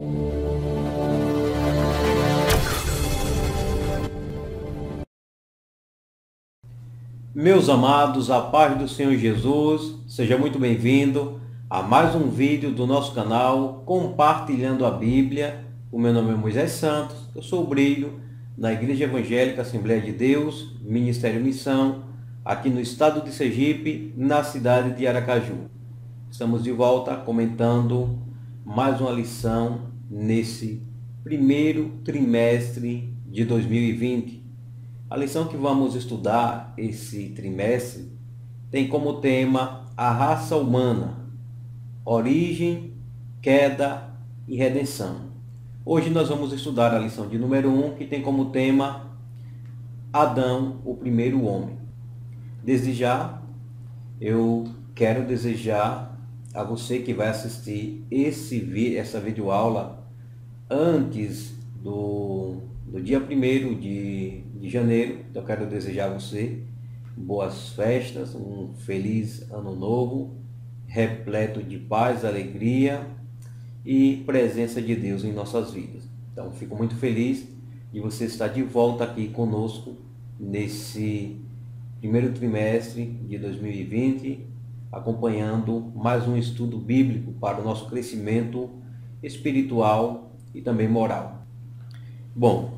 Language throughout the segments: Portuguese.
Meus amados, a paz do Senhor Jesus, seja muito bem-vindo a mais um vídeo do nosso canal Compartilhando a Bíblia. O meu nome é Moisés Santos, eu sou o Brilho, na Igreja Evangélica Assembleia de Deus, Ministério Missão, aqui no estado de Sergipe, na cidade de Aracaju. Estamos de volta comentando mais uma lição nesse primeiro trimestre de 2020. A lição que vamos estudar esse trimestre tem como tema a raça humana, origem, queda e redenção. Hoje nós vamos estudar a lição de número 1, que tem como tema Adão, o primeiro homem. Desde já, eu quero desejar a você que vai assistir essa videoaula antes do dia 1º de janeiro. Eu quero desejar a você boas festas, um feliz ano novo, repleto de paz, alegria e presença de Deus em nossas vidas. Então, fico muito feliz de você estar de volta aqui conosco nesse primeiro trimestre de 2020, acompanhando mais um estudo bíblico para o nosso crescimento espiritual e também moral. Bom,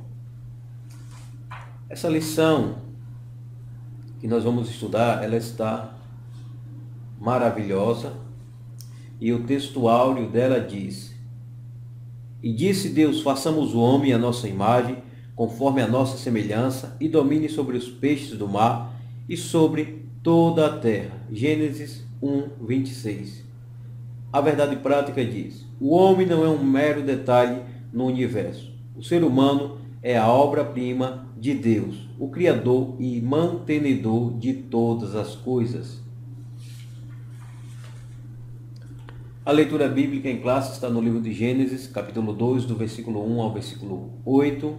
essa lição que nós vamos estudar, ela está maravilhosa, e o texto áureo dela diz: E disse Deus, façamos o homem à nossa imagem, conforme a nossa semelhança, e domine sobre os peixes do mar e sobre toda a terra. Gênesis 1, 26. A verdade prática diz: o homem não é um mero detalhe no universo. O ser humano é a obra-prima de Deus, o Criador e mantenedor de todas as coisas. A leitura bíblica em classe está no livro de Gênesis, capítulo 2, do versículo 1 ao versículo 8.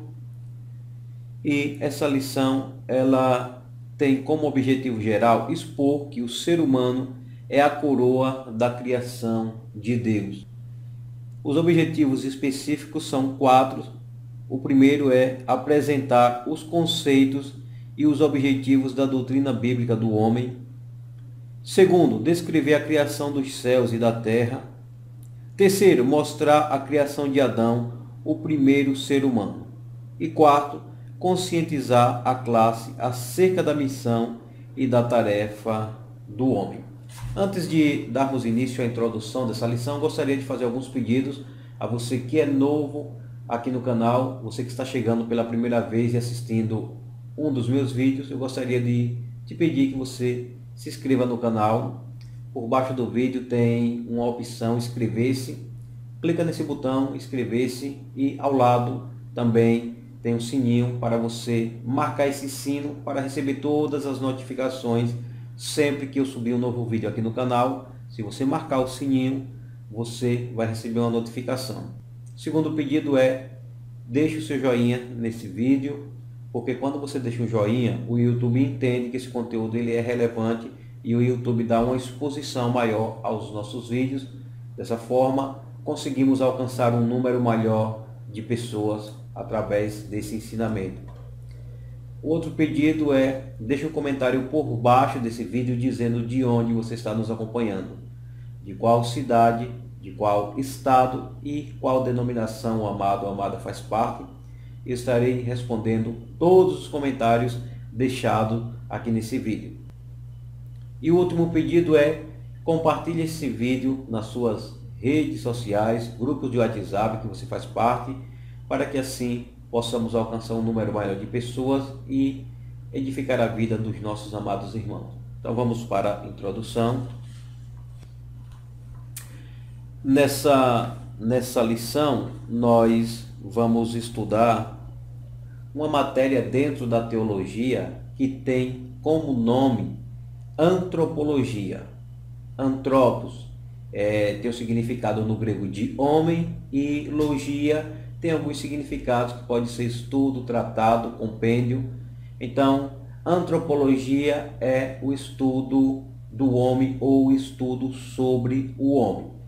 E essa lição, ela tem como objetivo geral expor que o ser humano é a coroa da criação de Deus. Os objetivos específicos são 4. O primeiro é apresentar os conceitos e os objetivos da doutrina bíblica do homem. Segundo, descrever a criação dos céus e da terra. Terceiro, mostrar a criação de Adão, o primeiro ser humano. E quarto, conscientizar a classe acerca da missão e da tarefa do homem. Antes de darmos início à introdução dessa lição, gostaria de fazer alguns pedidos a você que é novo aqui no canal, você que está chegando pela primeira vez e assistindo um dos meus vídeos. Eu gostaria de te pedir que você se inscreva no canal. Por baixo do vídeo tem uma opção inscrever-se. Clica nesse botão inscrever-se e ao lado também tem um sininho para você marcar esse sino para receber todas as notificações sempre que eu subir um novo vídeo aqui no canal. Se você marcar o sininho, você vai receber uma notificação. O segundo pedido é: deixe o seu joinha nesse vídeo, porque quando você deixa um joinha, o YouTube entende que esse conteúdo ele é relevante e o YouTube dá uma exposição maior aos nossos vídeos. Dessa forma, conseguimos alcançar um número maior de pessoas através desse ensinamento. O outro pedido é: deixe um comentário por baixo desse vídeo dizendo de onde você está nos acompanhando, de qual cidade, de qual estado e qual denominação o amado ou amada faz parte. Eu estarei respondendo todos os comentários deixados aqui nesse vídeo. E o último pedido é: compartilhe esse vídeo nas suas redes sociais, grupos de WhatsApp que você faz parte, para que assim possamos alcançar um número maior de pessoas e edificar a vida dos nossos amados irmãos. Então vamos para a introdução. Nessa lição, nós vamos estudar uma matéria dentro da teologia que tem como nome antropologia. Antropos tem o significado no grego de homem, e logia tem alguns significados que pode ser estudo, tratado, compêndio. Então, antropologia é o estudo do homem ou o estudo sobre o homem.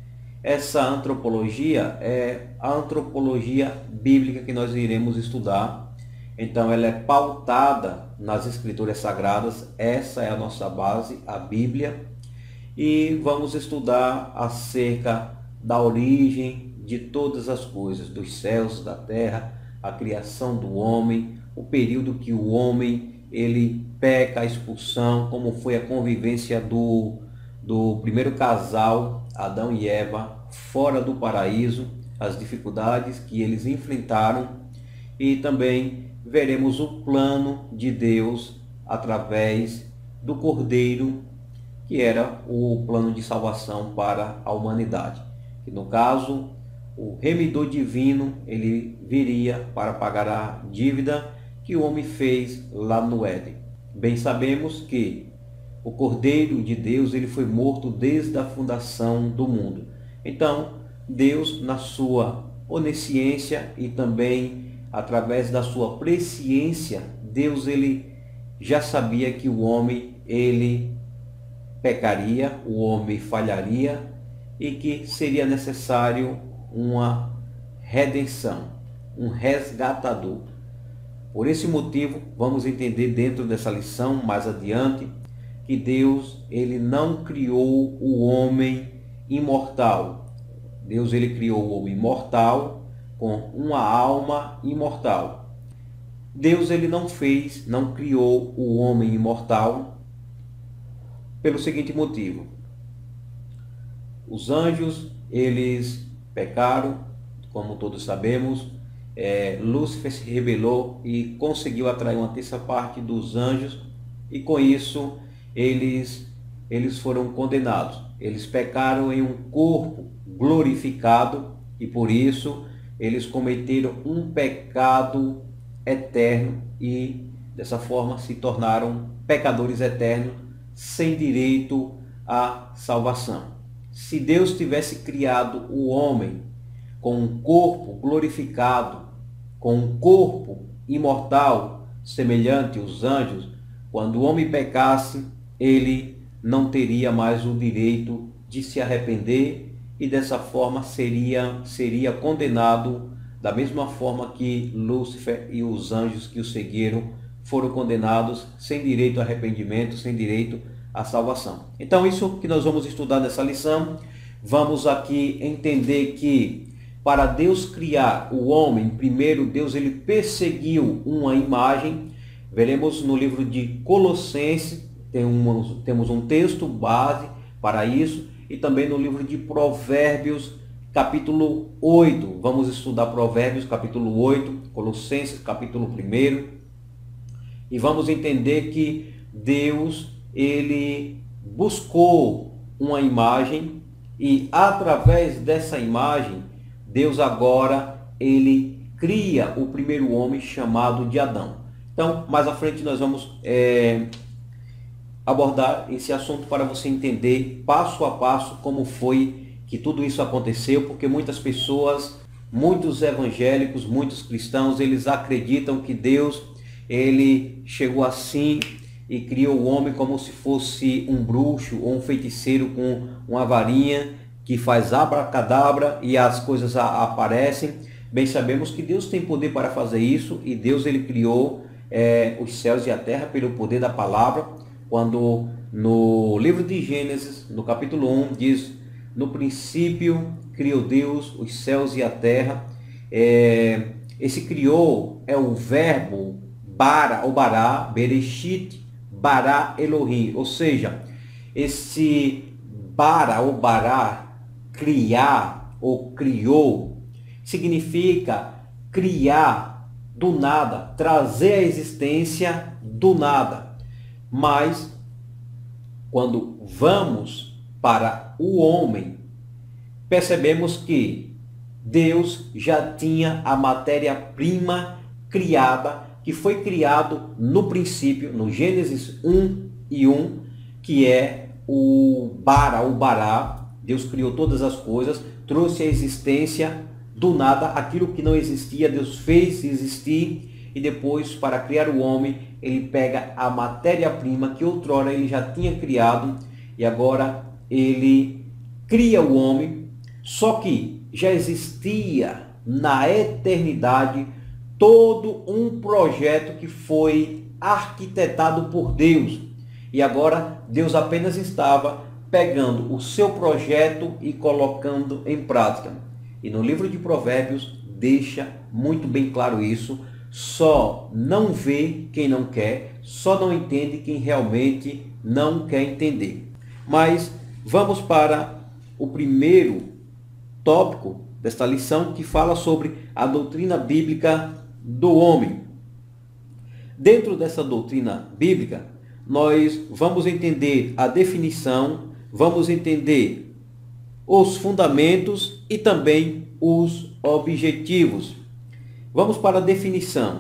essa antropologia é a antropologia bíblica que nós iremos estudar. Então ela é pautada nas escrituras sagradas, essa é a nossa base, a Bíblia. E vamos estudar acerca da origem de todas as coisas, dos céus, da terra, a criação do homem, o período que o homem ele peca, a expulsão, como foi a convivência do primeiro casal, Adão e Eva, fora do paraíso, as dificuldades que eles enfrentaram, e também veremos o plano de Deus através do Cordeiro, que era o plano de salvação para a humanidade. Que no caso, o remidor divino, ele viria para pagar a dívida que o homem fez lá no Éden. Bem sabemos que o Cordeiro de Deus, ele foi morto desde a fundação do mundo. Então, Deus, na sua onisciência e também através da sua presciência, Deus ele já sabia que o homem ele pecaria, o homem falharia e que seria necessário uma redenção, um resgatador. Por esse motivo, vamos entender dentro dessa lição mais adiante que Deus ele não criou o homem imortal. Deus ele criou o homem mortal com uma alma imortal. Deus ele não criou o homem imortal pelo seguinte motivo. Os anjos, eles pecaram, como todos sabemos. Lúcifer se rebelou e conseguiu atrair uma terça parte dos anjos, e com isso eles foram condenados. Eles pecaram em um corpo glorificado e por isso eles cometeram um pecado eterno e dessa forma se tornaram pecadores eternos sem direito à salvação. Se Deus tivesse criado o homem com um corpo glorificado, com um corpo imortal, semelhante aos anjos, quando o homem pecasse, ele não teria mais o direito de se arrepender e dessa forma seria condenado da mesma forma que Lúcifer e os anjos que o seguiram foram condenados sem direito a arrependimento, sem direito à salvação. Então isso que nós vamos estudar nessa lição. Vamos aqui entender que para Deus criar o homem, primeiro Deus ele perseguiu uma imagem. Veremos no livro de Colossenses, temos um texto base para isso, e também no livro de Provérbios, capítulo 8. Vamos estudar Provérbios, capítulo 8, Colossenses, capítulo 1. E vamos entender que Deus, ele buscou uma imagem e através dessa imagem, Deus agora, ele cria o primeiro homem chamado de Adão. Então, mais à frente nós vamos abordar esse assunto para você entender passo a passo como foi que tudo isso aconteceu, porque muitas pessoas, muitos evangélicos, muitos cristãos, eles acreditam que Deus, ele chegou assim e criou o homem como se fosse um bruxo ou um feiticeiro com uma varinha que faz abracadabra e as coisas aparecem. Bem sabemos que Deus tem poder para fazer isso, e Deus ele criou os céus e a terra pelo poder da palavra, quando no livro de Gênesis, no capítulo 1, diz: no princípio criou Deus os céus e a terra. Esse criou é o verbo bara ou bará, bereshit, bara Elohim, ou seja, esse bara ou bará, criar ou criou, significa criar do nada, trazer a existência do nada. Mas quando vamos para o homem, percebemos que Deus já tinha a matéria-prima criada, que foi criado no princípio, no Gênesis 1:1, que é o bara ou bará. Deus criou todas as coisas, trouxe a existência do nada, aquilo que não existia, Deus fez existir, e depois, para criar o homem, ele pega a matéria-prima que outrora ele já tinha criado, e agora ele cria o homem, Só que já existia na eternidade todo um projeto que foi arquitetado por Deus. E agora Deus apenas estava pegando o seu projeto e colocando em prática. E no livro de Provérbios deixa muito bem claro isso. Só não vê quem não quer, só não entende quem realmente não quer entender. Mas vamos para o primeiro tópico desta lição, que fala sobre a doutrina bíblica do homem. Dentro dessa doutrina bíblica, nós vamos entender a definição, vamos entender os fundamentos e também os objetivos. Vamos para a definição.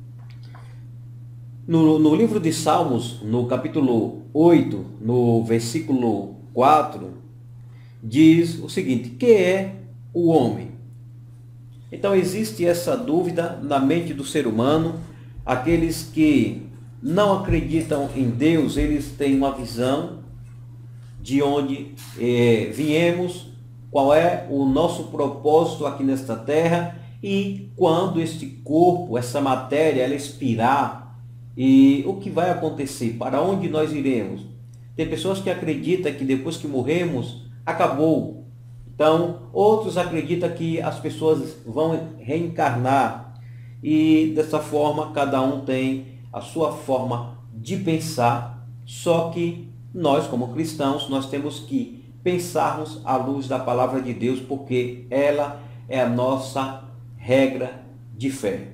No livro de Salmos, no capítulo 8, no versículo 4, diz o seguinte: que é o homem? Então existe essa dúvida na mente do ser humano. Aqueles que não acreditam em Deus, eles têm uma visão de onde viemos, qual é o nosso propósito aqui nesta terra, e quando este corpo, essa matéria, ela expirar, e o que vai acontecer, para onde nós iremos. Tem pessoas que acreditam que depois que morremos, acabou. Então, outros acreditam que as pessoas vão reencarnar, e dessa forma cada um tem a sua forma de pensar. Só que nós, como cristãos, nós temos que pensarmos à luz da palavra de Deus, porque ela é a nossa regra de fé.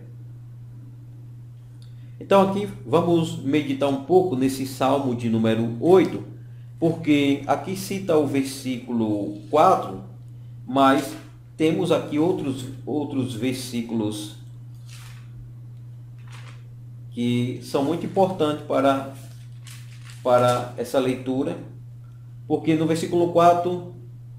Então aqui vamos meditar um pouco nesse Salmo de número 8, porque aqui cita o versículo 4, mas temos aqui outros versículos que são muito importantes para essa leitura, porque no versículo 4,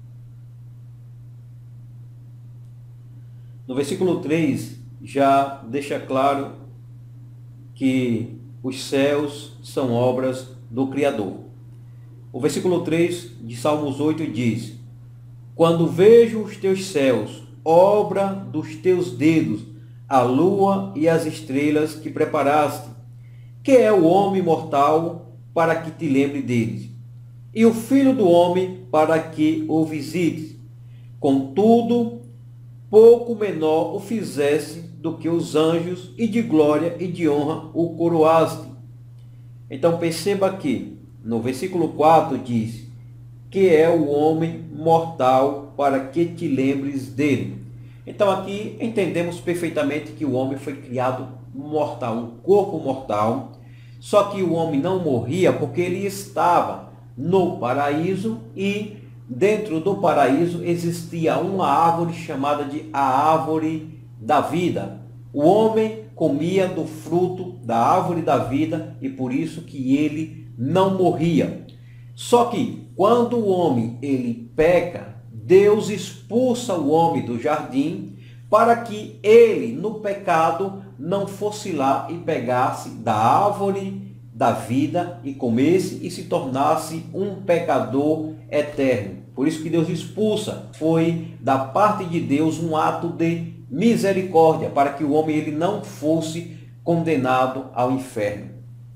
no versículo 3, já deixa claro que os céus são obras do Criador. O versículo 3 de Salmos 8 diz: quando vejo os teus céus, obra dos teus dedos, a lua e as estrelas que preparaste, que é o homem mortal para que te lembre deles, e o filho do homem para que o visites. Contudo, pouco menor o fizesse do que os anjos, e de glória e de honra o coroaste. Então perceba que no versículo 4 diz: que é o homem mortal para que te lembres dele. Então aqui entendemos perfeitamente que o homem foi criado mortal, um corpo mortal. Só que o homem não morria porque ele estava no paraíso, e dentro do paraíso existia uma árvore chamada de a árvore da vida. O homem comia do fruto da árvore da vida, e por isso que ele não morria. Só que quando o homem ele peca, Deus expulsa o homem do jardim para que ele, no pecado, não fosse lá e pegasse da árvore da vida e comesse e se tornasse um pecador eterno. Por isso que Deus expulsa. Foi da parte de Deus um ato de misericórdia, para que o homem ele não fosse condenado ao inferno.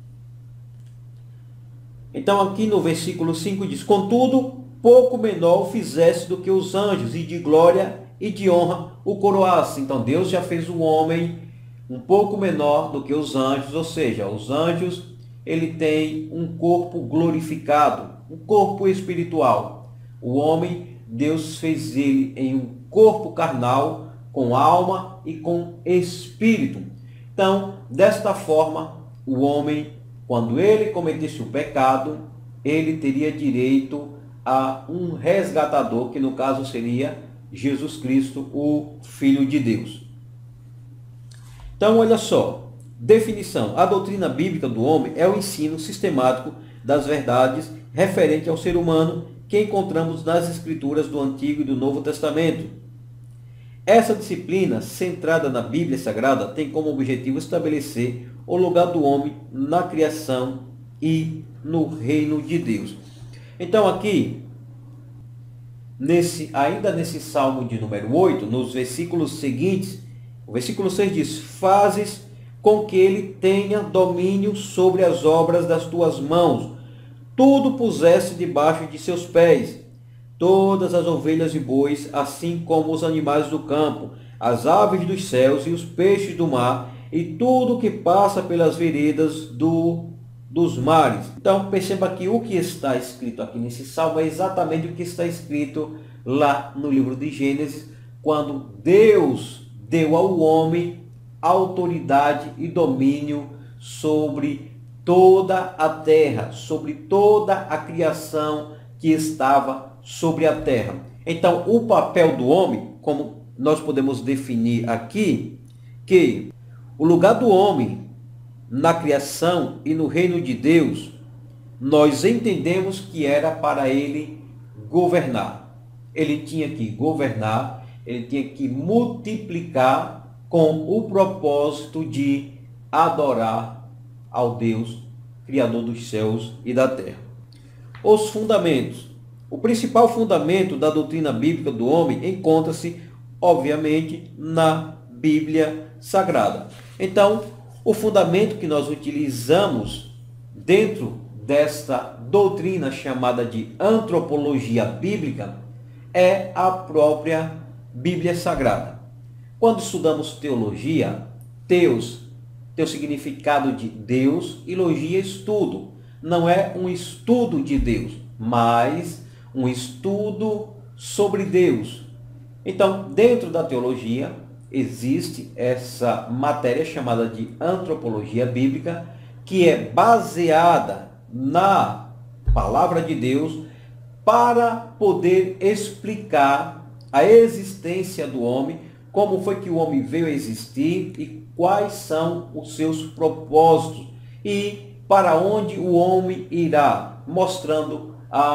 Então aqui no versículo 5 diz: contudo, pouco menor o fizesse do que os anjos, e de glória e de honra o coroasse. Então Deus já fez o homem um pouco menor do que os anjos, ou seja, os anjos ele tem um corpo glorificado, um corpo espiritual. O homem, Deus fez ele em um corpo carnal, com alma e com espírito. Então, desta forma, o homem, quando ele cometesse o pecado, ele teria direito a um resgatador, que no caso seria Jesus Cristo, o Filho de Deus. Então, olha só, definição: a doutrina bíblica do homem é o ensino sistemático das verdades referente ao ser humano que encontramos nas Escrituras do Antigo e do Novo Testamento. Essa disciplina, centrada na Bíblia Sagrada, tem como objetivo estabelecer o lugar do homem na criação e no reino de Deus. Então aqui, ainda nesse Salmo de número 8, nos versículos seguintes, o versículo 6 diz: fazes com que ele tenha domínio sobre as obras das tuas mãos, tudo puseste debaixo de seus pés, todas as ovelhas e bois, assim como os animais do campo, as aves dos céus e os peixes do mar, e tudo que passa pelas veredas dos mares. Então perceba que o que está escrito aqui nesse salmo é exatamente o que está escrito lá no livro de Gênesis, quando Deus deu ao homem autoridade e domínio sobre toda a terra, sobre toda a criação que estava sobre a terra. Então, o papel do homem, como nós podemos definir aqui, que o lugar do homem na criação e no reino de Deus, nós entendemos que era para ele governar. Ele tinha que governar, ele tinha que multiplicar com o propósito de adorar ao Deus, Criador dos céus e da terra. Os fundamentos. O principal fundamento da doutrina bíblica do homem encontra-se, obviamente, na Bíblia Sagrada. Então, o fundamento que nós utilizamos dentro desta doutrina chamada de antropologia bíblica é a própria Bíblia Sagrada. Quando estudamos teologia, teos tem o significado de Deus e logia estudo. Não é um estudo de Deus, mas um estudo sobre Deus. Então, dentro da teologia, existe essa matéria chamada de antropologia bíblica, que é baseada na palavra de Deus para poder explicar a existência do homem, como foi que o homem veio a existir e quais são os seus propósitos e para onde o homem irá, mostrando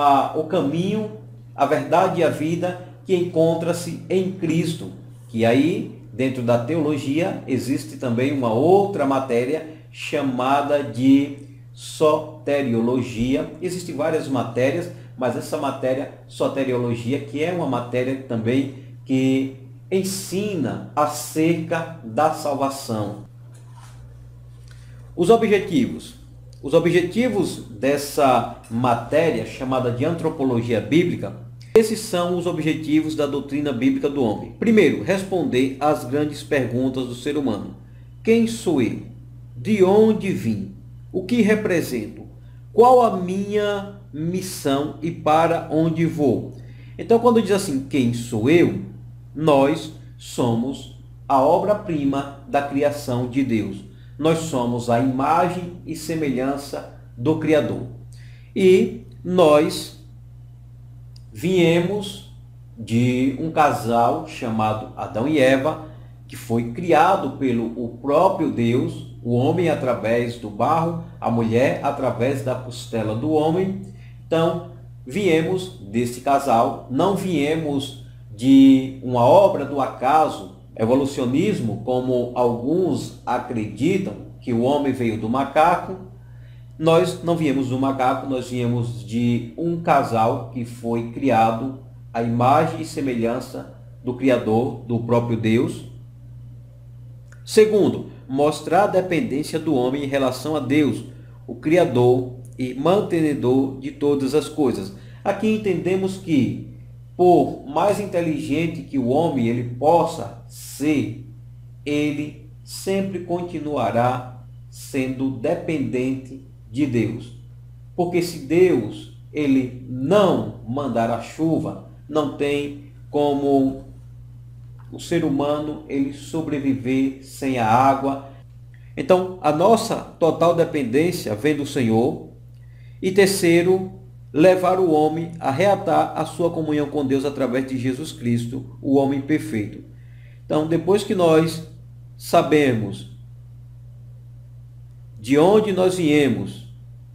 o caminho, a verdade e a vida que encontra-se em Cristo. Que aí, dentro da teologia, existe também uma outra matéria chamada de soteriologia. Existem várias matérias, mas essa matéria, soteriologia, que é uma matéria também que ensina acerca da salvação. Os objetivos. Os objetivos dessa matéria chamada de antropologia bíblica, esses são os objetivos da doutrina bíblica do homem. Primeiro, responder às grandes perguntas do ser humano. Quem sou eu? De onde vim? O que represento? Qual a minha missão e para onde vou? Então, quando diz assim, quem sou eu? Nós somos a obra-prima da criação de Deus. Nós somos a imagem e semelhança do Criador. E nós viemos de um casal chamado Adão e Eva, que foi criado pelo o próprio Deus, o homem através do barro, a mulher através da costela do homem. Então, viemos desse casal, não viemos de uma obra do acaso, evolucionismo, como alguns acreditam, que o homem veio do macaco. Nós não viemos do macaco, nós viemos de um casal que foi criado à imagem e semelhança do Criador, do próprio Deus. Segundo, mostrar a dependência do homem em relação a Deus, o Criador e mantenedor de todas as coisas. Aqui entendemos que, por mais inteligente que o homem ele possa ser, ele sempre continuará sendo dependente de Deus. Porque se Deus ele não mandar a chuva, não tem como o ser humano ele sobreviver sem a água. Então, a nossa total dependência vem do Senhor. E terceiro, levar o homem a reatar a sua comunhão com Deus através de Jesus Cristo, o homem perfeito. Então, depois que nós sabemos de onde nós viemos,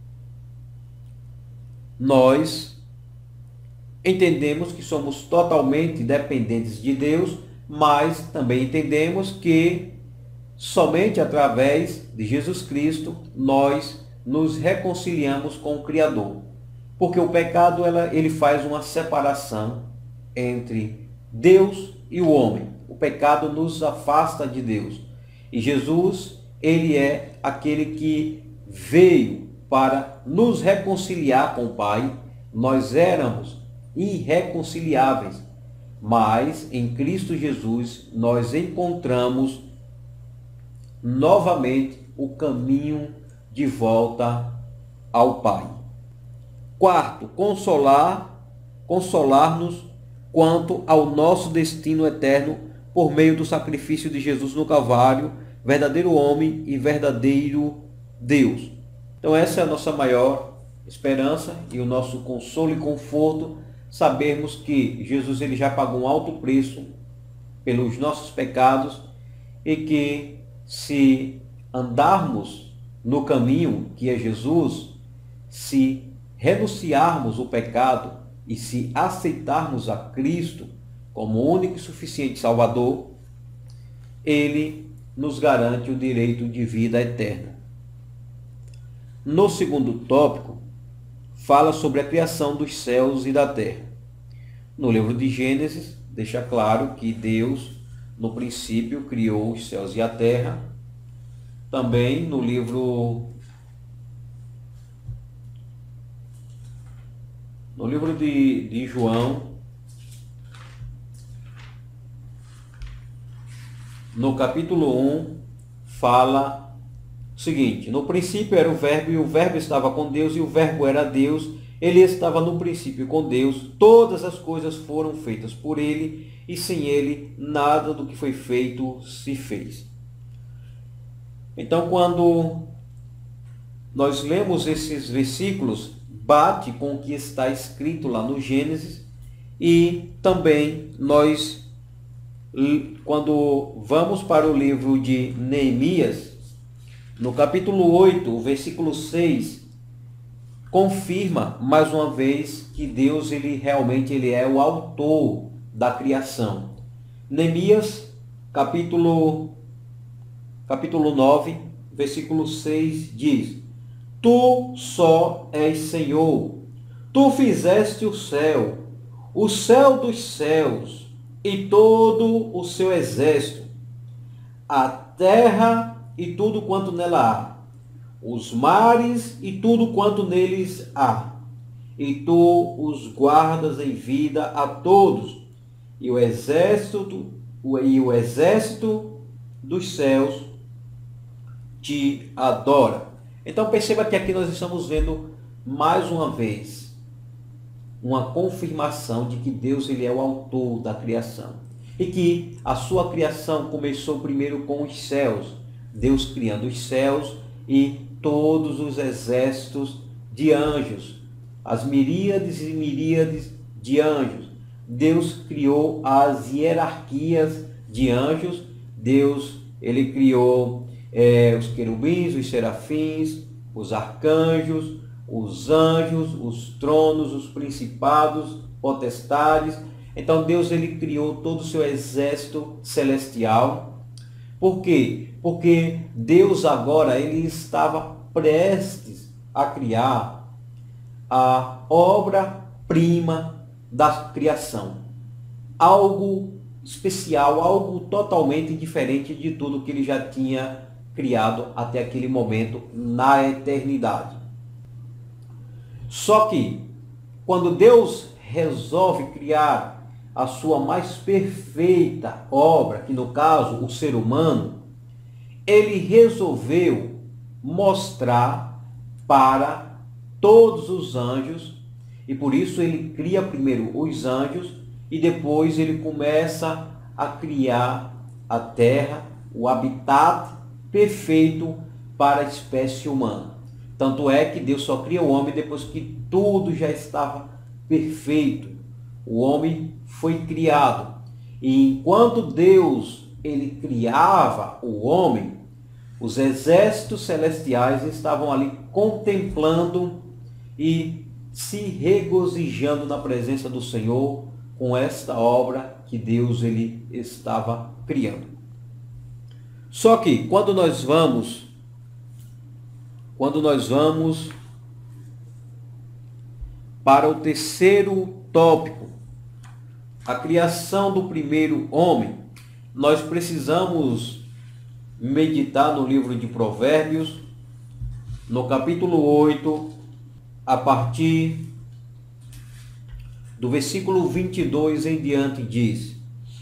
nós entendemos que somos totalmente dependentes de Deus, mas também entendemos que somente através de Jesus Cristo nós nos reconciliamos com o Criador. Porque o pecado ele faz uma separação entre Deus e o homem. O pecado nos afasta de Deus. E Jesus, ele é aquele que veio para nos reconciliar com o Pai. Nós éramos irreconciliáveis, mas em Cristo Jesus nós encontramos novamente o caminho de volta ao Pai. Quarto, consolar-nos quanto ao nosso destino eterno por meio do sacrifício de Jesus no Calvário, verdadeiro homem e verdadeiro Deus. Então essa é a nossa maior esperança e o nosso consolo e conforto, sabermos que Jesus ele já pagou um alto preço pelos nossos pecados e que se andarmos no caminho que é Jesus, se renunciarmos o pecado e se aceitarmos a Cristo como único e suficiente Salvador, ele nos garante o direito de vida eterna. No segundo tópico, fala sobre a criação dos céus e da terra. No livro de Gênesis, deixa claro que Deus, no princípio, criou os céus e a terra. Também no livro de João, no capítulo 1, fala o seguinte: no princípio era o verbo, e o verbo estava com Deus, e o verbo era Deus. Ele estava no princípio com Deus. Todas as coisas foram feitas por ele, e sem ele nada do que foi feito se fez. Então, quando nós lemos esses versículos, bate com o que está escrito lá no Gênesis, e também nós, quando vamos para o livro de Neemias, no capítulo 8, o versículo 6, confirma mais uma vez que Deus ele realmente ele é o autor da criação. Neemias, capítulo 9, versículo 6 diz: Tu só és Senhor, tu fizeste o céu dos céus e todo o seu exército, a terra e tudo quanto nela há, os mares e tudo quanto neles há, e tu os guardas em vida a todos, e o exército dos céus te adora. Então perceba que aqui nós estamos vendo mais uma vez uma confirmação de que Deus ele é o autor da criação e que a sua criação começou primeiro com os céus. Deus criando os céus e todos os exércitos de anjos, as miríades e miríades de anjos. Deus criou as hierarquias de anjos. Deus ele criou os querubins, os serafins, os arcanjos, os anjos, os tronos, os principados, potestades. Então Deus ele criou todo o seu exército celestial. Por quê? Porque Deus agora ele estava prestes a criar a obra-prima da criação. Algo especial, algo totalmente diferente de tudo que ele já tinha criado até aquele momento na eternidade. Só que quando Deus resolve criar a sua mais perfeita obra, que no caso o ser humano, ele resolveu mostrar para todos os anjos, e por isso ele cria primeiro os anjos e depois ele começa a criar a terra, o habitat perfeito para a espécie humana. Tanto é que Deus só cria o homem depois que tudo já estava perfeito. O homem foi criado. E enquanto Deus ele criava o homem, os exércitos celestiais estavam ali contemplando e se regozijando na presença do Senhor com esta obra que Deus ele estava criando. Só que quando nós vamos para o terceiro tópico, a criação do primeiro homem, nós precisamos meditar no livro de Provérbios, no capítulo 8, a partir do versículo 22 em diante, diz: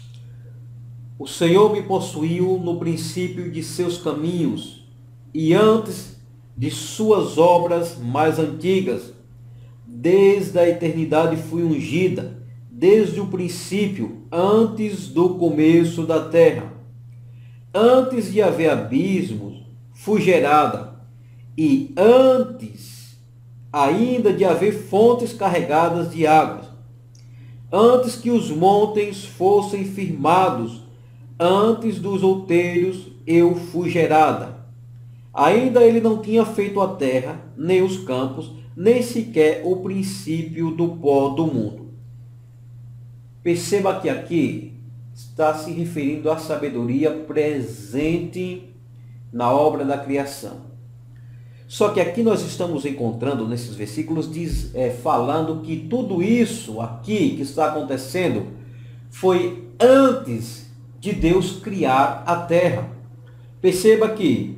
O Senhor me possuiu no princípio de seus caminhos, e antes de suas obras mais antigas. Desde a eternidade fui ungida, desde o princípio, antes do começo da terra. Antes de haver abismos, fui gerada, e antes ainda de haver fontes carregadas de águas. Antes que os montes fossem firmados, antes dos outeiros eu fui gerada. Ainda ele não tinha feito a terra, nem os campos, nem sequer o princípio do pó do mundo. Perceba que aqui está se referindo à sabedoria presente na obra da criação. Só que aqui nós estamos encontrando, nesses versículos, falando que tudo isso aqui que está acontecendo foi antes de Deus criar a terra. Perceba que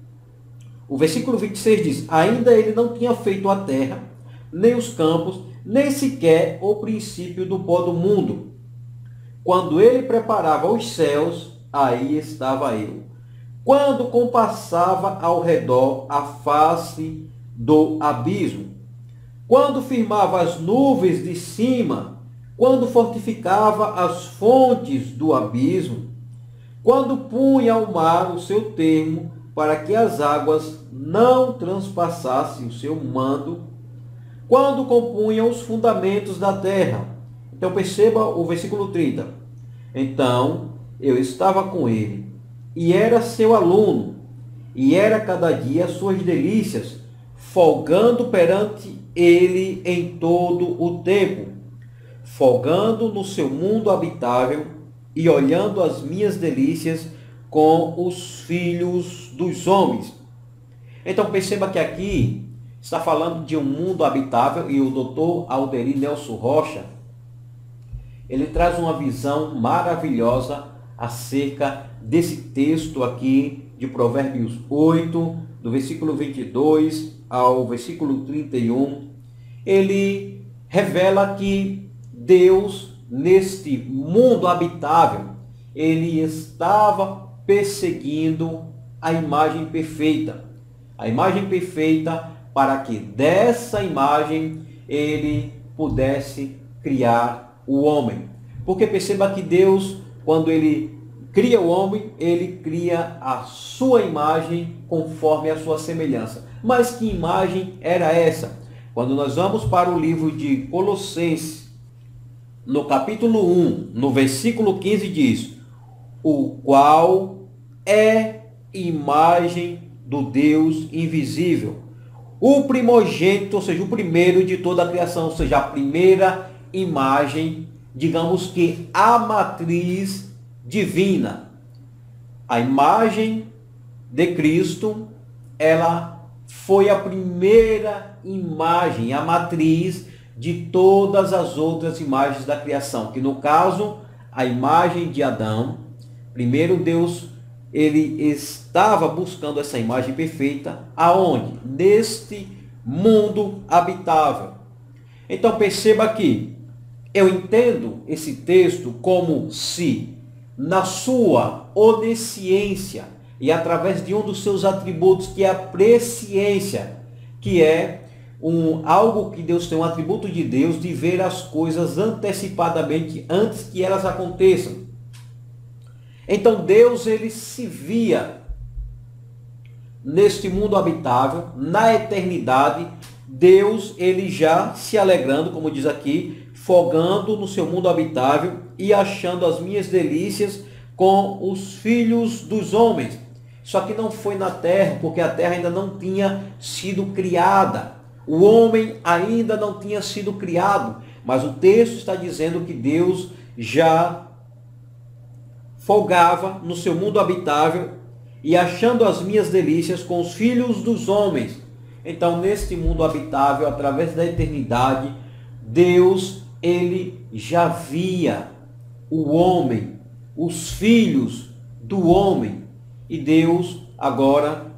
o versículo 26 diz: ainda ele não tinha feito a terra, nem os campos, nem sequer o princípio do pó do mundo. Quando ele preparava os céus, aí estava eu. Quando compassava ao redor a face do abismo. Quando firmava as nuvens de cima, quando fortificava as fontes do abismo, quando punha ao mar o seu termo, para que as águas não transpassassem o seu mando, quando compunha os fundamentos da terra. Então perceba o versículo 30. Então eu estava com ele, e era seu aluno, e era cada dia suas delícias, folgando perante ele em todo o tempo, folgando no seu mundo habitável, e olhando as minhas delícias com os filhos dos homens. Então perceba que aqui está falando de um mundo habitável, e o Dr. Alderi Nelson Rocha, ele traz uma visão maravilhosa acerca desse texto aqui de Provérbios 8, do versículo 22 ao versículo 31. Ele revela que Deus, neste mundo habitável, ele estava perseguindo a imagem perfeita. A imagem perfeita, para que dessa imagem ele pudesse criar o homem. Porque perceba que Deus, quando ele cria o homem, ele cria a sua imagem conforme a sua semelhança. Mas que imagem era essa? Quando nós vamos para o livro de Colossenses, no capítulo 1, no versículo 15, diz: o qual é imagem do Deus invisível, o primogênito, ou seja, o primeiro de toda a criação, ou seja, a primeira imagem, digamos que a matriz divina. A imagem de Cristo, ela foi a primeira imagem, a matriz de todas as outras imagens da criação, que no caso, a imagem de Adão. Primeiro Deus, ele estava buscando essa imagem perfeita, aonde? Neste mundo habitável. Então perceba que eu entendo esse texto como se, na sua onisciência e através de um dos seus atributos, que é a presciência, que é algo que Deus tem, um atributo de Deus de ver as coisas antecipadamente, antes que elas aconteçam. Então Deus, ele se via neste mundo habitável, na eternidade. Deus, ele já se alegrando, como diz aqui, folgando no seu mundo habitável e achando as minhas delícias com os filhos dos homens. Só que não foi na terra, porque a terra ainda não tinha sido criada. O homem ainda não tinha sido criado. Mas o texto está dizendo que Deus já folgava no seu mundo habitável e achando as minhas delícias com os filhos dos homens. Então, neste mundo habitável, através da eternidade, Deus, ele já via o homem, os filhos do homem. E Deus agora,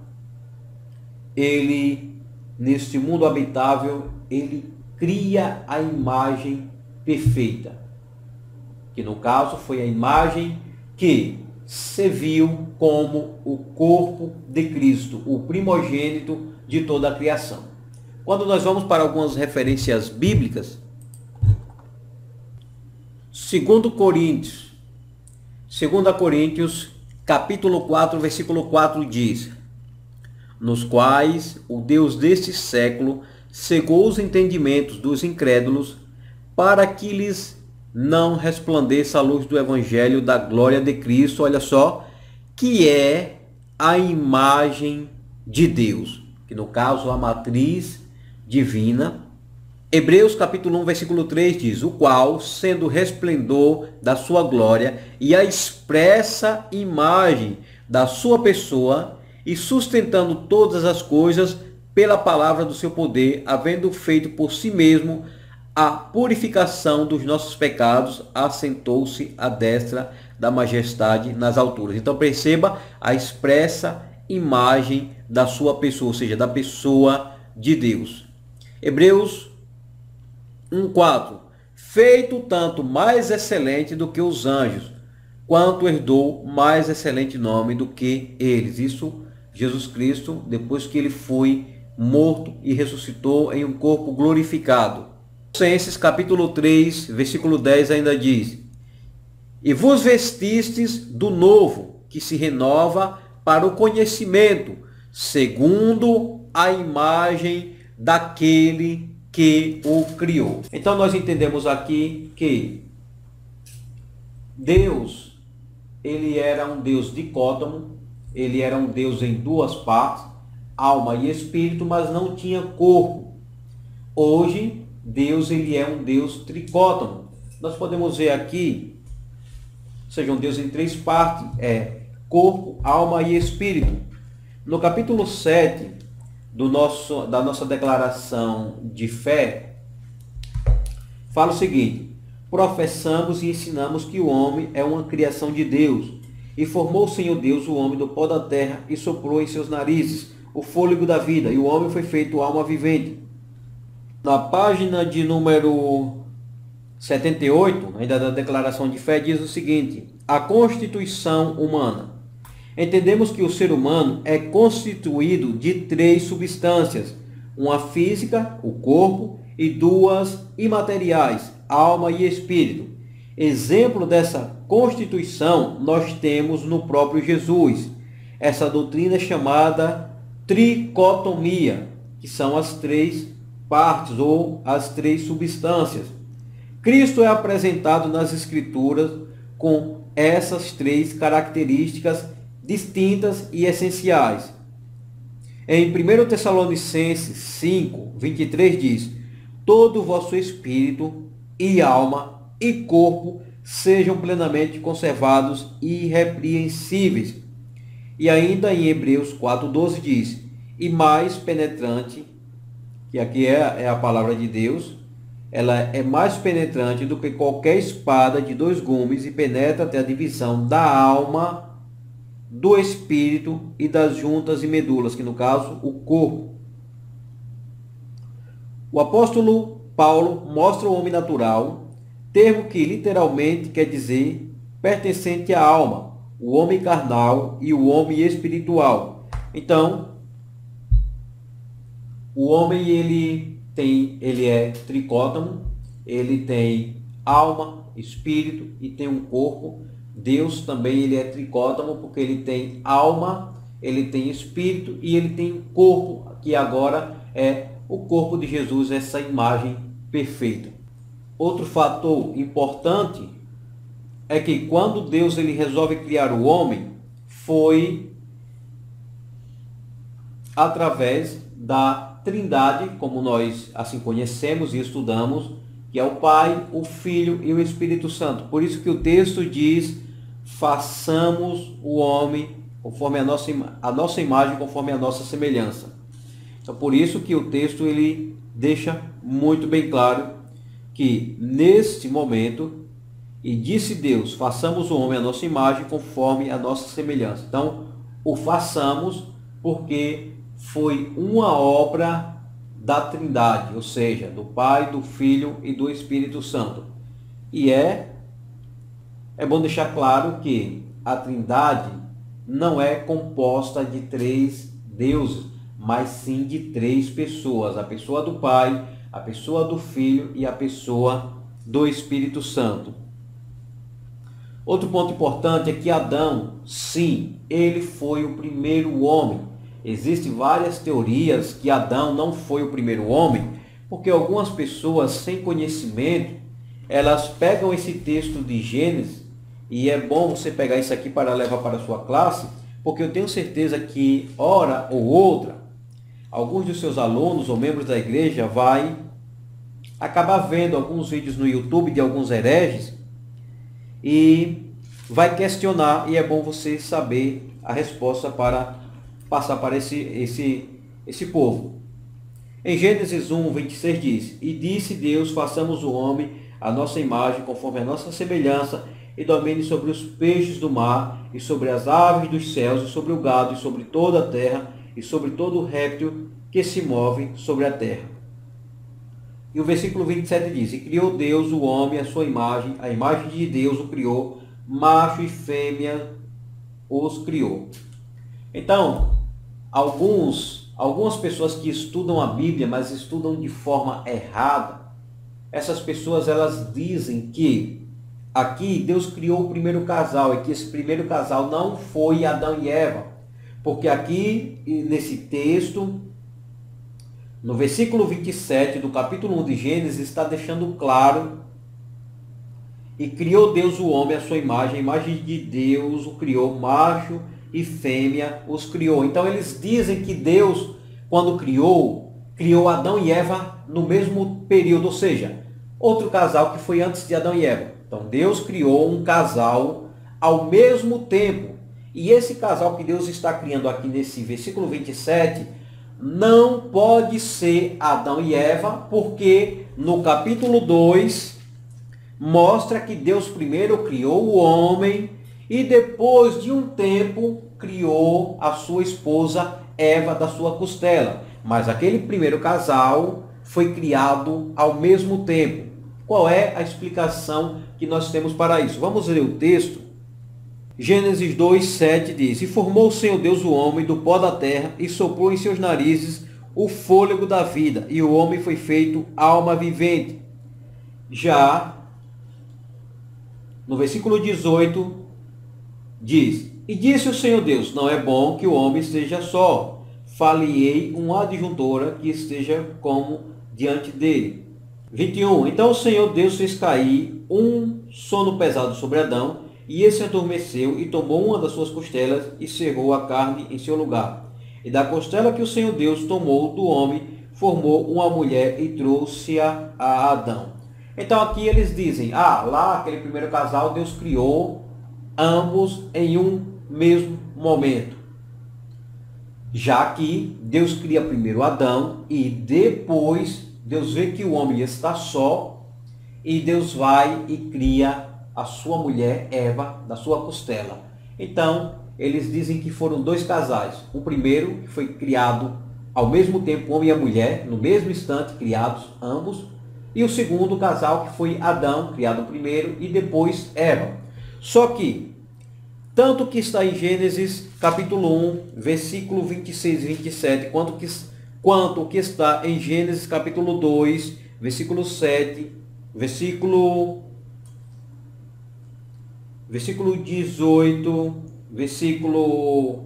ele, neste mundo habitável, ele cria a imagem perfeita, que no caso foi a imagem que se viu como o corpo de Cristo, o primogênito de toda a criação. Quando nós vamos para algumas referências bíblicas, 2 Coríntios, capítulo 4, versículo 4 diz: nos quais o Deus deste século cegou os entendimentos dos incrédulos, para que lhes não resplandeça a luz do evangelho da glória de Cristo, olha só, que é a imagem de Deus, que no caso a matriz divina. Hebreus capítulo 1, versículo 3 diz: o qual, sendo o resplendor da sua glória e a expressa imagem da sua pessoa, e sustentando todas as coisas pela palavra do seu poder, havendo feito por si mesmo a purificação dos nossos pecados, assentou-se à destra da majestade nas alturas. Então perceba a expressa imagem da sua pessoa, ou seja, da pessoa de Deus. Hebreus 1:4, feito tanto mais excelente do que os anjos, quanto herdou mais excelente nome do que eles. Isso Jesus Cristo, depois que ele foi morto e ressuscitou em um corpo glorificado. Colossenses capítulo 3, versículo 10 ainda diz: e vos vestistes do novo, que se renova para o conhecimento, segundo a imagem daquele que o criou. Então nós entendemos aqui que Deus, ele era um Deus dicótomo, ele era um Deus em duas partes, alma e espírito, mas não tinha corpo. Hoje, Deus, ele é um Deus tricótomo. Nós podemos ver aqui, ou seja, um Deus em três partes, corpo, alma e espírito. No capítulo 7 da nossa declaração de fé, fala o seguinte: professamos e ensinamos que o homem é uma criação de Deus, e formou o Senhor Deus o homem do pó da terra, e soprou em seus narizes o fôlego da vida, e o homem foi feito alma vivente. Na página de número 78, ainda da declaração de fé, diz o seguinte: a constituição humana. Entendemos que o ser humano é constituído de três substâncias, uma física, o corpo, e duas imateriais, alma e espírito. Exemplo dessa constituição nós temos no próprio Jesus. Essa doutrina é chamada tricotomia, que são as três partes ou as três substâncias. Cristo é apresentado nas Escrituras com essas três características distintas e essenciais. Em 1 Tessalonicenses 5, 23 diz: todo o vosso espírito e alma e corpo sejam plenamente conservados e irrepreensíveis. E ainda em Hebreus 4:12 diz: e mais penetrante, que aqui é a palavra de Deus, ela é mais penetrante do que qualquer espada de dois gumes, e penetra até a divisão da alma, do espírito e das juntas e medulas, que no caso o corpo. O apóstolo Paulo mostra o homem natural, termo que literalmente quer dizer pertencente à alma, o homem carnal e o homem espiritual. Então, o homem ele é tricótomo, ele tem alma, espírito e tem um corpo. Deus também ele é tricótomo, porque ele tem alma, ele tem espírito e ele tem um corpo, que agora é o corpo de Jesus, essa imagem perfeita. Outro fator importante é que quando Deus ele resolve criar o homem, foi através da Trindade, como nós assim conhecemos e estudamos, que é o Pai, o Filho e o Espírito Santo. Por isso que o texto diz: façamos o homem conforme a nossa imagem, conforme a nossa semelhança. Então, por isso que o texto ele deixa muito bem claro que neste momento E disse Deus, façamos o homem à nossa imagem, conforme a nossa semelhança. Então, o façamos porque foi uma obra da Trindade, ou seja, do Pai, do Filho e do Espírito Santo. E é bom deixar claro que a Trindade não é composta de três deuses, mas sim de três pessoas: a pessoa do Pai, a pessoa do Filho e a pessoa do Espírito Santo. Outro ponto importante é que Adão, sim, ele foi o primeiro homem. Existem várias teorias que Adão não foi o primeiro homem, porque algumas pessoas sem conhecimento, elas pegam esse texto de Gênesis, e é bom você pegar isso aqui para levar para a sua classe, porque eu tenho certeza que, hora ou outra, alguns dos seus alunos ou membros da igreja vai acabar vendo alguns vídeos no YouTube de alguns hereges e vai questionar, e é bom você saber a resposta para passar para esse povo. Em Gênesis 1, 26 diz: E disse Deus, façamos o homem à nossa imagem, conforme a nossa semelhança, e domine sobre os peixes do mar, e sobre as aves dos céus, e sobre o gado, e sobre toda a terra, e sobre todo o réptil que se move sobre a terra. E o versículo 27 diz: E criou Deus o homem à sua imagem, a imagem de Deus o criou, macho e fêmea os criou. Então, algumas pessoas que estudam a Bíblia, mas estudam de forma errada, essas pessoas elas dizem que aqui Deus criou o primeiro casal, e que esse primeiro casal não foi Adão e Eva, porque aqui nesse texto, no versículo 27 do capítulo 1 de Gênesis, está deixando claro: E criou Deus o homem à sua imagem, a imagem de Deus o criou, macho e fêmea os criou. Então eles dizem que Deus, quando criou Adão e Eva no mesmo período, ou seja, outro casal que foi antes de Adão e Eva. Então Deus criou um casal ao mesmo tempo. E esse casal que Deus está criando aqui nesse versículo 27 não pode ser Adão e Eva, porque no capítulo 2 mostra que Deus primeiro criou o homem e depois de um tempo criou a sua esposa Eva da sua costela. Mas aquele primeiro casal foi criado ao mesmo tempo. Qual é a explicação que nós temos para isso? Vamos ler o texto. Gênesis 2, 7 diz: E formou o Senhor Deus o homem do pó da terra, e soprou em seus narizes o fôlego da vida, e o homem foi feito alma vivente. Já no versículo 18 diz: E disse o Senhor Deus, não é bom que o homem esteja só, far-lhe-ei uma adjuntora que esteja como diante dele. 21. Então o Senhor Deus fez cair um sono pesado sobre Adão, e esse adormeceu e tomou uma das suas costelas e cerrou a carne em seu lugar. E da costela que o Senhor Deus tomou do homem, formou uma mulher e trouxe-a a Adão. Então aqui eles dizem: lá aquele primeiro casal Deus criou ambos em um mesmo momento. Já que Deus cria primeiro Adão e depois Deus vê que o homem está só e Deus vai e cria a sua mulher Eva da sua costela. Então eles dizem que foram dois casais. O primeiro que foi criado ao mesmo tempo, o homem e a mulher, no mesmo instante, criados ambos. E o segundo casal que foi Adão, criado primeiro, e depois Eva. Só que, tanto que está em Gênesis capítulo 1, versículo 26 e 27, quanto que está em Gênesis capítulo 2, versículo 7, versículo 18, versículo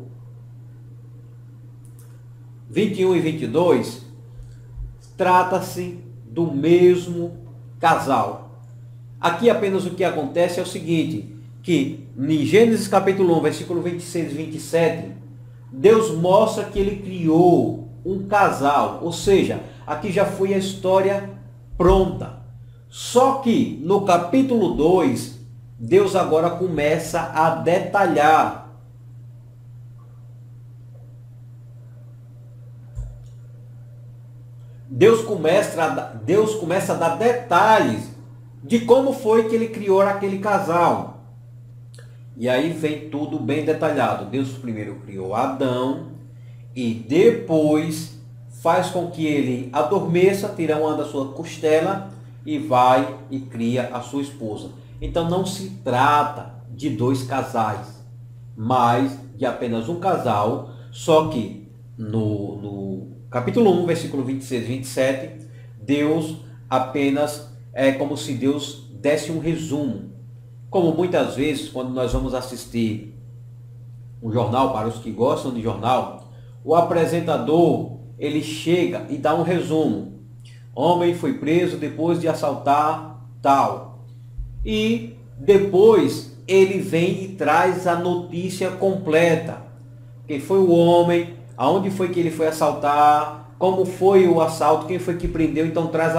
21 e 22, trata-se do mesmo casal. Aqui apenas o que acontece é o seguinte, que em Gênesis capítulo 1, versículo 26 e 27, Deus mostra que ele criou um casal, ou seja, aqui já foi a história pronta. Só que no capítulo 2, Deus agora começa a detalhar. Deus começa a dar detalhes de como foi que ele criou aquele casal. E aí vem tudo bem detalhado. Deus primeiro criou Adão e depois faz com que ele adormeça, tira uma da sua costela e vai e cria a sua esposa. Então não se trata de dois casais, mas de apenas um casal, só que no capítulo 1, versículo 26 e 27, Deus apenas é como se Deus desse um resumo. Como muitas vezes, quando nós vamos assistir um jornal, para os que gostam de jornal, o apresentador, ele chega e dá um resumo. Homem foi preso depois de assaltar tal. E depois ele vem e traz a notícia completa. Quem foi o homem, aonde foi que ele foi assaltar, como foi o assalto, quem foi que prendeu. Então traz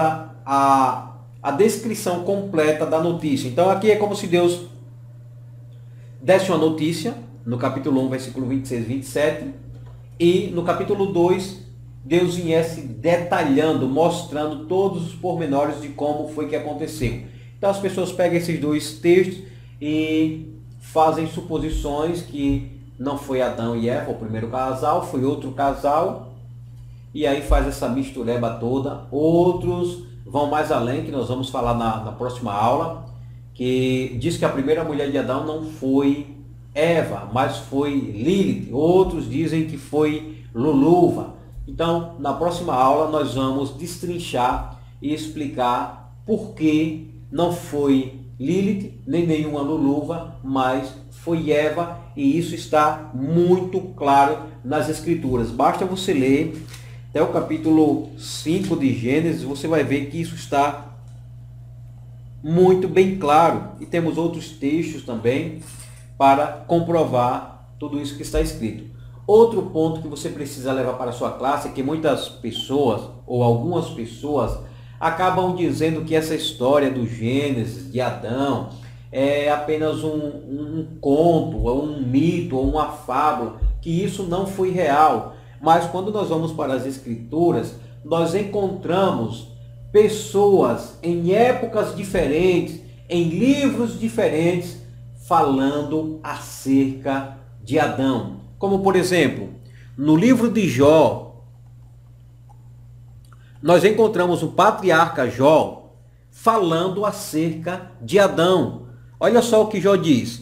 a descrição completa da notícia. Então aqui é como se Deus desse uma notícia, no capítulo 1, versículo 26 e 27, e no capítulo 2, Deus viesse detalhando, mostrando todos os pormenores de como foi que aconteceu. Então as pessoas pegam esses dois textos e fazem suposições que não foi Adão e Eva, o primeiro casal, foi outro casal, e aí faz essa mistureba toda. Outros vão mais além, que nós vamos falar na próxima aula, que diz que a primeira mulher de Adão não foi Eva, mas foi Lilith. Outros dizem que foi Luluva. Então, na próxima aula, nós vamos destrinchar e explicar por que não foi Lilith, nem nenhuma Luluva, mas foi Eva, e isso está muito claro nas Escrituras. Basta você ler até o capítulo 5 de Gênesis, você vai ver que isso está muito bem claro. E temos outros textos também para comprovar tudo isso que está escrito. Outro ponto que você precisa levar para a sua classe é que muitas pessoas, ou algumas pessoas, acabam dizendo que essa história do Gênesis, de Adão, é apenas um conto, ou um mito, ou uma fábula, que isso não foi real. Mas quando nós vamos para as Escrituras, nós encontramos pessoas em épocas diferentes, em livros diferentes, falando acerca de Adão. Como, por exemplo, no livro de Jó, nós encontramos o patriarca Jó falando acerca de Adão. Olha só o que Jó diz.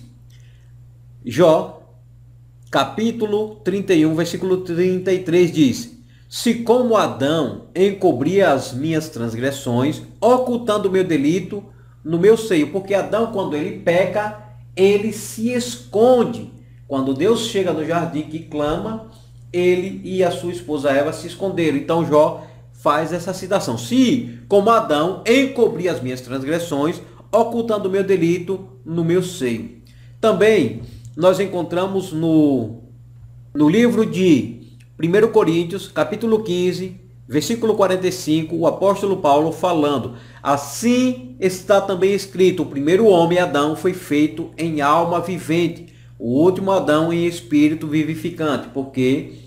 Jó, capítulo 31, versículo 33 diz: se como Adão encobria as minhas transgressões, ocultando o meu delito no meu seio. Porque Adão, quando ele peca, ele se esconde. Quando Deus chega no jardim que clama, ele e a sua esposa Eva se esconderam. Então Jó faz essa citação. Se, como Adão, encobri as minhas transgressões, ocultando o meu delito no meu seio. Também nós encontramos no livro de 1 Coríntios, capítulo 15, versículo 45, o apóstolo Paulo falando: assim está também escrito, o primeiro homem, Adão, foi feito em alma vivente, o último Adão em espírito vivificante, porque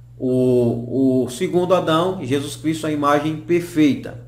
o segundo Adão, Jesus Cristo, é a imagem perfeita.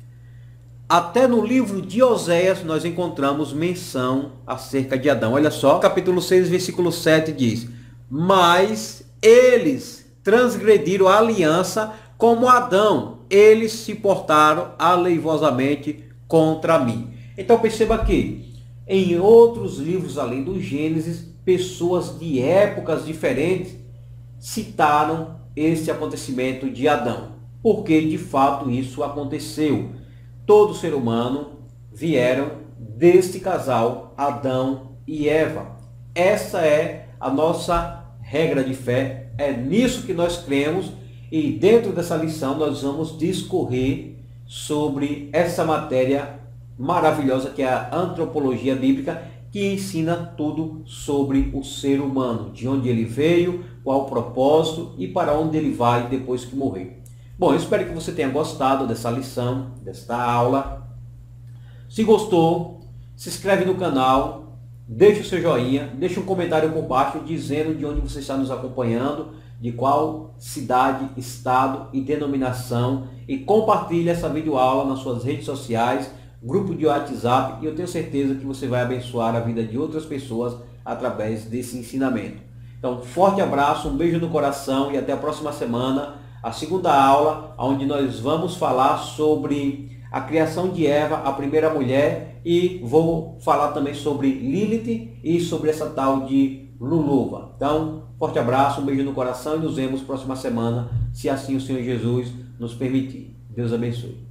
Até no livro de Oséias nós encontramos menção acerca de Adão. Olha só, capítulo 6, versículo 7 diz: mas eles transgrediram a aliança como Adão, eles se portaram aleivosamente contra mim. Então perceba que em outros livros além do Gênesis, pessoas de épocas diferentes citaram esse acontecimento de Adão, porque de fato isso aconteceu. Todo ser humano vieram deste casal, Adão e Eva. Essa é a nossa regra de fé, é nisso que nós cremos, e dentro dessa lição nós vamos discorrer sobre essa matéria maravilhosa que é a antropologia bíblica, que ensina tudo sobre o ser humano, de onde ele veio, qual o propósito e para onde ele vai depois que morrer. Bom, eu espero que você tenha gostado dessa lição, desta aula. Se gostou, se inscreve no canal, deixa o seu joinha, deixa um comentário por baixo dizendo de onde você está nos acompanhando, de qual cidade, estado e denominação, e compartilhe essa videoaula nas suas redes sociais, grupo de WhatsApp, e eu tenho certeza que você vai abençoar a vida de outras pessoas através desse ensinamento. Então, forte abraço, um beijo no coração e até a próxima semana, a segunda aula, onde nós vamos falar sobre a criação de Eva, a primeira mulher, e vou falar também sobre Lilith e sobre essa tal de Luluva. Então, forte abraço, um beijo no coração e nos vemos próxima semana, se assim o Senhor Jesus nos permitir. Deus abençoe.